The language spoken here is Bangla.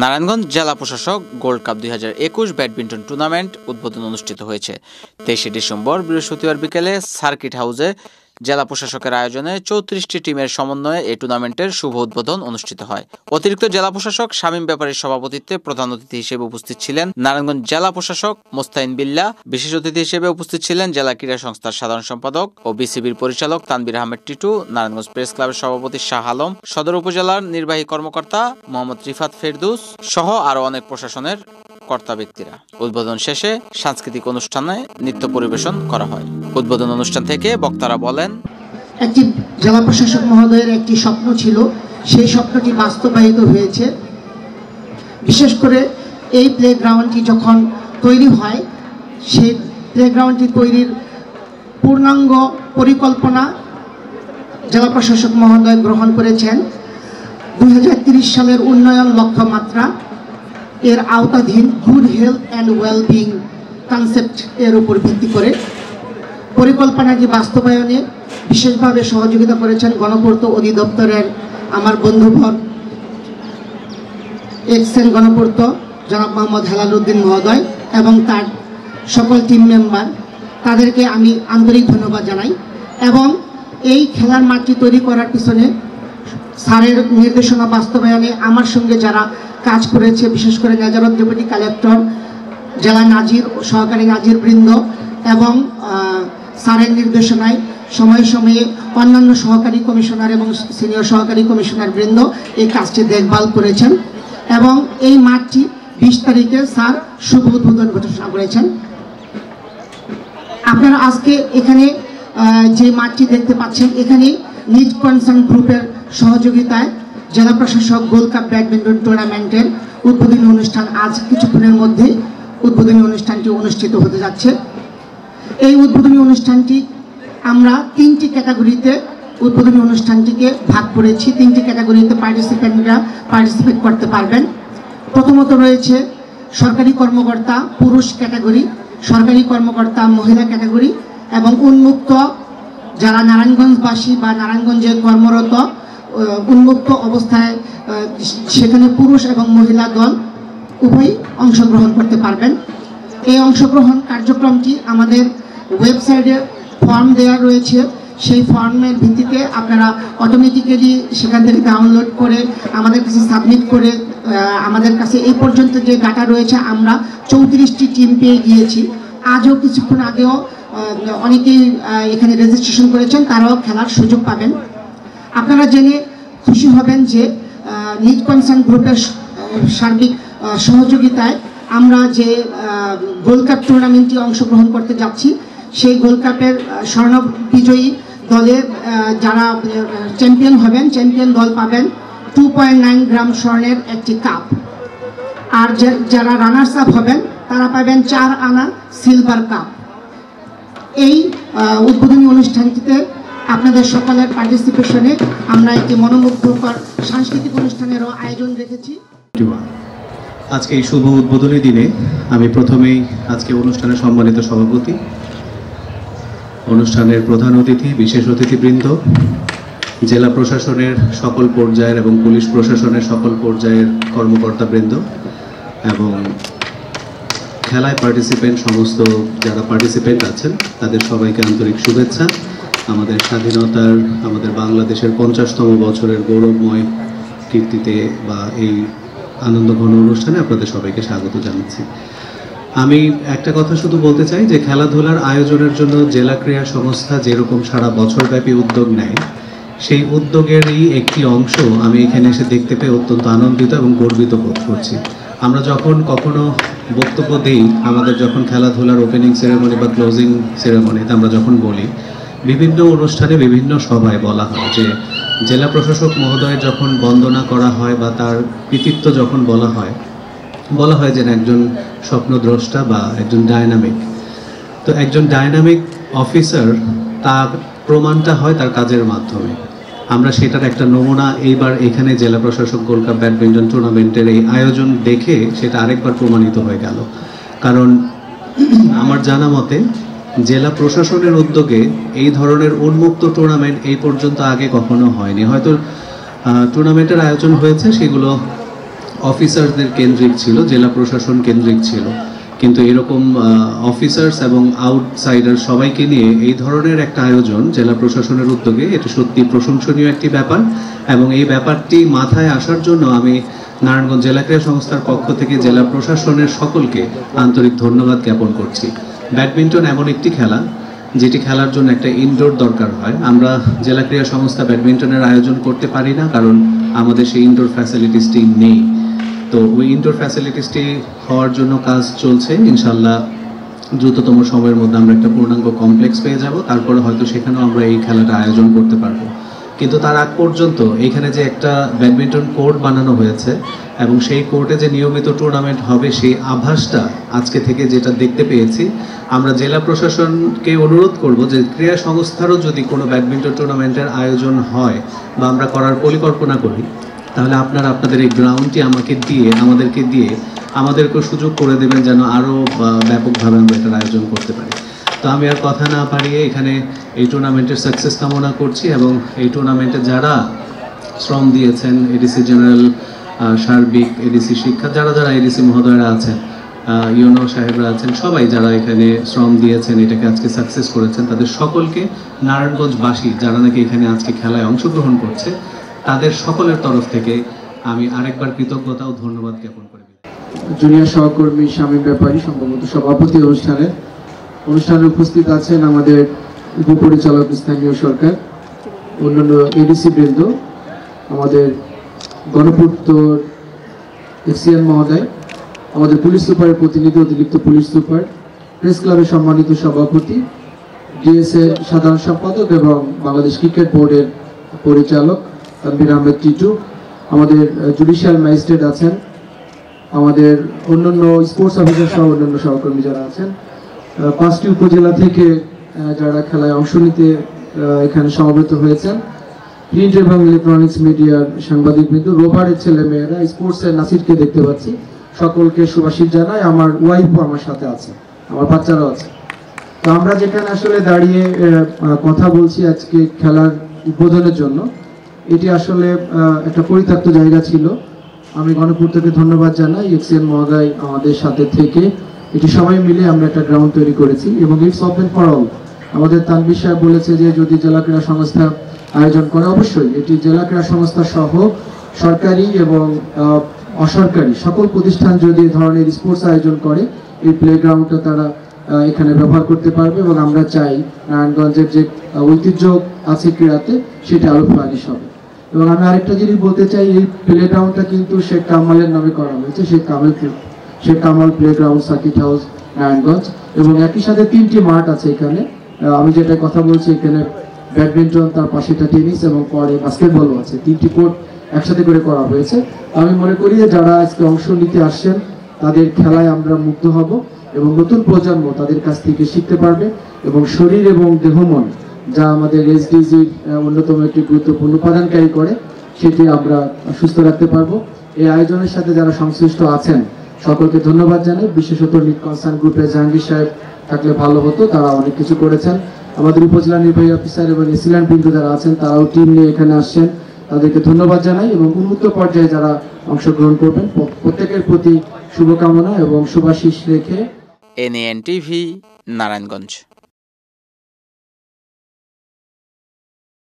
নারায়ণগঞ্জ জেলা প্রশাসক গোল্ড কাপ 2021 ব্যাডমিন্টন টুর্নামেন্ট উদ্বোধন অনুষ্ঠিত হয়েছে। 23 ডিসেম্বর বৃহস্পতিবার বিকেলে সার্কিট হাউসে জেলা প্রশাসকের আয়োজনে 34টি টিমের সমন্বয়ে এই টুর্নামেন্টের শুভ উদ্বোধন অনুষ্ঠিত হয়। অতিরিক্ত জেলা প্রশাসক শামীম ব্যাপারীর সভাপতিত্বে প্রধান অতিথি হিসেবে উপস্থিত ছিলেন নারায়ণগঞ্জ জেলা প্রশাসক মোস্তাইন বিল্লাহ। বিশেষ অতিথি হিসেবে উপস্থিত ছিলেন জেলা ক্রীড়া সংস্থার সাধারণ সম্পাদক ও বিসিবির পরিচালক তানভীর আহমেদ টিটু, নারায়ণগঞ্জ প্রেস ক্লাবের সভাপতি শাহ আলম, সদর উপজেলার নির্বাহী কর্মকর্তা মোহাম্মদ রিফাত ফেরদৌস সহ আরো অনেক প্রশাসনের কর্তা ব্যক্তিরা। উদ্বোধন শেষে সাংস্কৃতিক অনুষ্ঠানে নৃত্য পরিবেশন করা হয়। উদ্বোধন অনুষ্ঠান থেকে বক্তারা বলেন, একটি জেলা প্রশাসক মহোদয়ের একটি স্বপ্ন ছিল, সেই স্বপ্নটি বাস্তবায়িত হয়েছে। বিশেষ করে এই প্লেগ্রাউন্ডটি যখন তৈরি হয়, সেই প্লেগ্রাউন্ডটি তৈরির পূর্ণাঙ্গ পরিকল্পনা জেলা প্রশাসক মহোদয় গ্রহণ করেছেন। 2030 সালের উন্নয়ন লক্ষ্যমাত্রা এর আওতাধীন good health and wellbeing concept এর উপর ভিত্তি করে পরিকল্পনাটি বাস্তবায়নে বিশেষভাবে সহযোগিতা করেছেন গণপূর্ত অধিদপ্তরের আমার বন্ধুবর এক্সেন গণপূর্ত জনাব মোহাম্মদ হেলাল উদ্দিন মহোদয় এবং তার সকল টিম মেম্বার, তাদেরকে আমি আন্তরিক ধন্যবাদ জানাই। এবং এই খেলার মাঠটি তৈরি করার পিছনে স্যারের নির্দেশনা বাস্তবায়নে আমার সঙ্গে যারা কাজ করেছে, বিশেষ করে নেজারত ডেপুটি কালেক্টর, জেলা নাজির, সহকারী নাজির বৃন্দ এবং স্যারের নির্দেশনায় সময়ে সময়ে অন্যান্য সহকারী কমিশনার এবং সিনিয়র সহকারী কমিশনার বৃন্দ এই কাজটি দেখভাল করেছেন। এবং এই মাঠটি 20 তারিখে স্যার শুভ উদ্বোধন ঘোষণা করেছেন। আপনারা আজকে এখানে যে মাঠটি দেখতে পাচ্ছেন, এখানে নিড কনসার্ন গ্রুপের সহযোগিতায় জেলা প্রশাসক গোল্ড কাপ ব্যাডমিন্টন টুর্নামেন্টের উদ্বোধনী অনুষ্ঠান আজ কিছুক্ষণের মধ্যে উদ্বোধনী অনুষ্ঠানটি অনুষ্ঠিত হতে যাচ্ছে। এই উদ্বোধনী অনুষ্ঠানটি আমরা 3টি ক্যাটাগরিতে উদ্বোধনী অনুষ্ঠানটিকে ভাগ করেছি। 3টি ক্যাটাগরিতে পার্টিসিপেন্টরা পার্টিসিপেট করতে পারবেন। প্রথমত রয়েছে সরকারি কর্মকর্তা পুরুষ ক্যাটাগরি, সরকারি কর্মকর্তা মহিলা ক্যাটাগরি এবং উন্মুক্ত যারা নারায়ণগঞ্জবাসী বা নারায়ণগঞ্জে কর্মরত উন্মুক্ত অবস্থায় সেখানে পুরুষ এবং মহিলা দল উভয়ই অংশগ্রহণ করতে পারবেন। এই অংশগ্রহণ কার্যক্রমটি আমাদের ওয়েবসাইটে ফর্ম দেওয়া রয়েছে। সেই ফর্মের ভিত্তিতে আপনারা অটোমেটিক্যালি সেখান থেকে ডাউনলোড করে আমাদের কাছে সাবমিট করে আমাদের কাছে এই পর্যন্ত যে ডাটা রয়েছে, আমরা 34টি টিম পেয়ে গিয়েছি। আজও কিছুক্ষণ আগেও অনেকেই এখানে রেজিস্ট্রেশন করেছেন, তারাও খেলার সুযোগ পাবেন। আপনারা জেনে খুশি হবেন যে নিড কনসার্ন গ্রুপের সার্বিক সহযোগিতায় আমরা যে গোল্ড কাপ টুর্নামেন্টে অংশগ্রহণ করতে যাচ্ছি, সেই গোল্ড কাপের স্বর্ণ বিজয়ী দলে যারা চ্যাম্পিয়ন হবেন, চ্যাম্পিয়ন দল পাবেন 2.9 গ্রাম স্বর্ণের একটি কাপ। আর যারা রানার্স আপ হবেন তারা পাবেন 4 আনা সিলভার কাপ। এই উদ্বোধনী অনুষ্ঠানটিতে আপনাদের সকলের পার্টিসিপেশনে আমরা একটি মনোমুগ্ধকর সাংস্কৃতিক অনুষ্ঠানেরও আয়োজন রেখেছি। আজকে এই শুভ উদ্বোধনী দিনে আমি প্রথমেই আজকে অনুষ্ঠানের সম্মানিত সভাপতি, অনুষ্ঠানের প্রধান অতিথি, বিশেষ অতিথিবৃন্দ, জেলা প্রশাসনের সকল পর্যায়ের এবং পুলিশ প্রশাসনের সকল পর্যায়ের কর্মকর্তাবৃন্দ এবং খেলায় পার্টিসিপেন্ট সমস্ত যারা পার্টিসিপেন্ট আছেন তাদের সবাইকে আন্তরিক শুভেচ্ছা। আমাদের স্বাধীনতার, আমাদের বাংলাদেশের 50তম বছরের গৌরবময় কীর্তিতে বা এই আনন্দঘন অনুষ্ঠানে আপনাদের সবাইকে স্বাগত জানাচ্ছি। আমি একটা কথা শুধু বলতে চাই যে খেলাধুলার আয়োজনের জন্য জেলা ক্রীড়া সংস্থা যেরকম সারা বছরব্যাপী উদ্যোগ নেয়, সেই উদ্যোগেরই একটি অংশ আমি এখানে এসে দেখতে পেয়ে অত্যন্ত আনন্দিত এবং গর্বিত বোধ করছি। আমরা যখন কখনো বক্তব্য দিই, আমাদের যখন খেলাধুলার ওপেনিং সেরেমনি বা ক্লোজিং সেরেমনিতে আমরা যখন বলি, বিভিন্ন অনুষ্ঠানে বিভিন্ন সভায় বলা হয় যে জেলা প্রশাসক মহোদয়ের যখন বন্দনা করা হয় বা তার কৃতিত্ব যখন বলা হয় যে একজন স্বপ্নদ্রষ্টা বা একজন ডায়নামিক। তো একজন ডায়নামিক অফিসার তার প্রমাণটা হয় তার কাজের মাধ্যমে। আমরা সেটার একটা নমুনা এইবার এখানে জেলা প্রশাসক গোল্ড কাপ ব্যাডমিন্টন টুর্নামেন্টের এই আয়োজন দেখে সেটা আরেকবার প্রমাণিত হয়ে গেল। কারণ আমার জানা মতে জেলা প্রশাসনের উদ্যোগে এই ধরনের উন্মুক্ত টুর্নামেন্ট এই পর্যন্ত আগে কখনো হয়নি। হয়তো টুর্নামেন্টের আয়োজন হয়েছে, সেগুলো অফিসারদের কেন্দ্রিক ছিল, জেলা প্রশাসন কেন্দ্রিক ছিল, কিন্তু এরকম অফিসার্স এবং আউটসাইডার সবাইকে নিয়ে এই ধরনের একটা আয়োজন জেলা প্রশাসনের উদ্যোগে, এটা সত্যি প্রশংসনীয় একটি ব্যাপার। এবং এই ব্যাপারটি মাথায় আসার জন্য আমি নারায়ণগঞ্জ জেলা ক্রীড়া সংস্থার পক্ষ থেকে জেলা প্রশাসনের সকলকে আন্তরিক ধন্যবাদ জ্ঞাপন করছি। ব্যাডমিন্টন এমন একটি খেলা যেটি খেলার জন্য একটা ইনডোর দরকার হয়। আমরা জেলা ক্রীড়া সংস্থা ব্যাডমিন্টনের আয়োজন করতে পারি না, কারণ আমাদের সেই ইনডোর ফ্যাসিলিটিসটি নেই। তো ওই ইনডোর ফ্যাসিলিটিসটি হওয়ার জন্য কাজ চলছে। ইনশাল্লাহ দ্রুততম সময়ের মধ্যে আমরা একটা পূর্ণাঙ্গ কমপ্লেক্স পেয়ে যাব, তারপরে হয়তো সেখানেও আমরা এই খেলাটা আয়োজন করতে পারবো। কিন্তু তার আগ পর্যন্ত এখানে যে একটা ব্যাডমিন্টন কোর্ট বানানো হয়েছে এবং সেই কোর্টে যে নিয়মিত টুর্নামেন্ট হবে, সেই আভাসটা আজকে থেকে যেটা দেখতে পেয়েছি, আমরা জেলা প্রশাসনকে অনুরোধ করব যে ক্রীড়া সংস্থারও যদি কোনো ব্যাডমিন্টন টুর্নামেন্টের আয়োজন হয় বা আমরা করার পরিকল্পনা করি, তাহলে আপনারা আপনাদের এই গ্রাউন্ডটি আমাদেরকে দিয়ে আমাদেরকেও সুযোগ করে দেবেন যেন আরও ব্যাপকভাবে আমরা এটার আয়োজন করতে পারি। তো আমি আর কথা না পারিয়ে এখানে এই টুর্নামেন্টের সাকসেস কামনা করছি এবং এই টুর্নামেন্টে যারা শ্রম দিয়েছেন, এডিসি জেনারেল, সার্বিক, এডিসি শিক্ষা, যারা এডিসি মহোদয়রা আছেন, ইউনো সাহেবরা আছেন, সবাই যারা এখানে শ্রম দিয়েছেন, এটাকে আজকে সাকসেস করেছেন, তাদের সকলকে, নারায়ণগঞ্জবাসী যারা নাকি এখানে আজকে খেলায় অংশগ্রহণ করছে, তাদের সকলের তরফ থেকে আমি আরেকবার কৃতজ্ঞতা ও ধন্যবাদ জ্ঞাপন করি। জুনিয়র সহকর্মী শামীম ব্যাপারী সম্ভবত সভাপতি অনুষ্ঠানে উপস্থিত আছেন আমাদের উপপরিচালক স্থানীয় সরকার, অন্যান্য এডিসি বৃন্দ, আমাদের গণপূর্ত এফসিএন মহোদয়, আমাদের পুলিশ সুপারের প্রতিনিধি, অতিরিক্ত পুলিশ সুপার, প্রেস ক্লাবের সম্মানিত সভাপতি, ডিএসএর সাধারণ সম্পাদক এবং বাংলাদেশ ক্রিকেট বোর্ডের পরিচালক তানভীর আহমেদ টিটু, আমাদের জুডিশিয়াল ম্যাজিস্ট্রেট আছেন, আমাদের অন্যান্য স্পোর্টস অফিসার সহ অন্যান্য সহকর্মী যারা আছেন, 5টি উপজেলা থেকে যারা খেলায় অংশ নিতে এখানে সমবেত হয়েছেন, প্রিন্ট এবং ইলেকট্রনিক্স মিডিয়ার সাংবাদিকবৃন্দ, রোভারের ছেলে মেয়েরা, স্পোর্টসের নাসিরকে দেখতে পাচ্ছি, সকলকে শুভাশীষ জানাই। আমার ওয়াইফও আমার সাথে আছে, আমার বাচ্চারাও আছে। তো আমরা যেখানে আসলে দাঁড়িয়ে কথা বলছি আজকে খেলার উদ্বোধনের জন্য, এটি আসলে একটা পরিত্যক্ত জায়গা ছিল। আমি গণপূর্তকে ধন্যবাদ জানাই, এক্সিএন মহোদয় আমাদের সাথে থেকে এটি সবাই মিলে আমরা একটা গ্রাউন্ড তৈরি করেছি এবং ইটস ওপেন ফর অল। আমাদের তানভীর সাহেব বলেছে যে যদি জেলা ক্রীড়া সংস্থা আয়োজন করে, অবশ্যই এটি জেলা ক্রীড়া সংস্থা সহ সরকারি এবং অসরকারি সকল প্রতিষ্ঠান যদি এই ধরনের স্পোর্টস আয়োজন করে, এই প্লেগ্রাউন্ডটা তারা এখানে ব্যবহার করতে পারবে এবং আমরা চাই নারায়ণগঞ্জের যে ঐতিহ্য আছে ক্রীড়াতে সেটা আরো ফ্লারিশ হবে। এবং আমি আরেকটা জিনিস বলতে চাই, এই প্লেগ্রাউন্ডটা কিন্তু শেখ কামালের নামে করা হয়েছে, Sheikh Kamal playground, circuit house, Narayanganj, এবং একই সাথে 3টি মাঠ আছে এখানে। আমি যেটা কথা বলছি, এখানে ব্যাডমিন্টন, তার পাশেটা টেনিস এবং পরে বাস্কেটবলও আছে, 3টি কোর্ট একসাথে করে করা হয়েছে। আমি মনে করি যে যারা আজকে অংশ নিতে আসছেন তাদের খেলায় আমরা মুগ্ধ হব এবং নতুন প্রজন্ম তাদের কাছ থেকে শিখতে পারবে এবং শরীর এবং দেহমন যা আমাদের এসডিজির অন্যতম একটি গুরুত্বপূর্ণ উপাদানকারী করে, সেটি আমরা সুস্থ রাখতে পারবো। এই আয়োজনের সাথে যারা সংশ্লিষ্ট আছেন সকলকে ধন্যবাদ জানাই। বিশেষত লিড কনসার্ন গ্রুপের জাহাঙ্গীর সাহেব থাকলে ভালো হতো, তারা অনেক কিছু করেছেন। আমাদের উপজেলা নির্বাহী অফিসার এবং এসিল্যান্ড বিন্দু যারা আছেন, তারাও টিম নিয়ে এখানে আসছেন, তাদেরকে ধন্যবাদ জানাই। এবং উন্মুক্ত পর্যায়ে যারা অংশগ্রহণ করবেন প্রত্যেকের প্রতি শুভকামনা এবং শুভাশীষ রেখে NAN TV, নারায়ণগঞ্জ।